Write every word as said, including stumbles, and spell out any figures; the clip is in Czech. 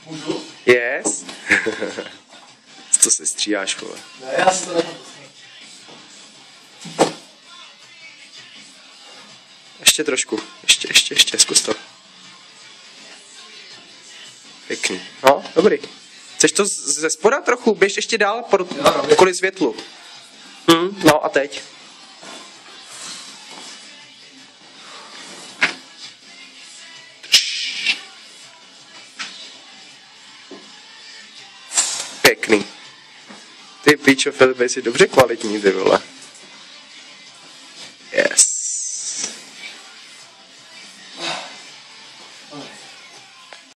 Můžu? Yes. To se stříháš, vole. Ne, já si to nechám. Ještě trošku. Ještě, ještě, ještě. Zkus to. Pěkný. No, dobrý. Chceš to z- ze spoda trochu? Běž ještě dál pro, kvůli světlu. Hm, no a teď. Pěkný. Ty píčo, Filipe, jsi dobře kvalitní, ty vole.